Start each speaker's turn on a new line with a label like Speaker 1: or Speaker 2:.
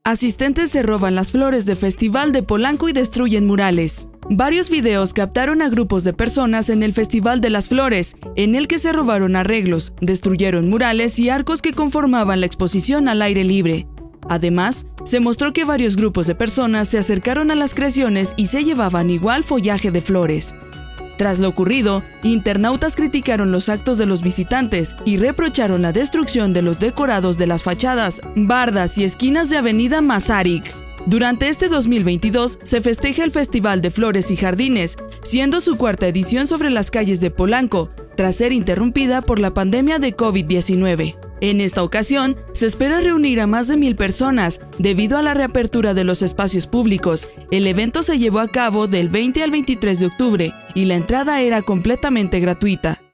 Speaker 1: Asistentes se roban las flores de Festival de Polanco y destruyen murales. Varios videos captaron a grupos de personas en el Festival de las Flores, en el que se robaron arreglos, destruyeron murales y arcos que conformaban la exposición al aire libre. Además, se mostró que varios grupos de personas se acercaron a las creaciones y se llevaban igual follaje de flores. Tras lo ocurrido, internautas criticaron los actos de los visitantes y reprocharon la destrucción de los decorados de las fachadas, bardas y esquinas de Avenida Masaryk. Durante este 2022 se festeja el Festival de Flores y Jardines, siendo su cuarta edición sobre las calles de Polanco, tras ser interrumpida por la pandemia de COVID-19. En esta ocasión, se espera reunir a más de 1000 personas, debido a la reapertura de los espacios públicos. El evento se llevó a cabo del 20 al 23 de octubre y la entrada era completamente gratuita.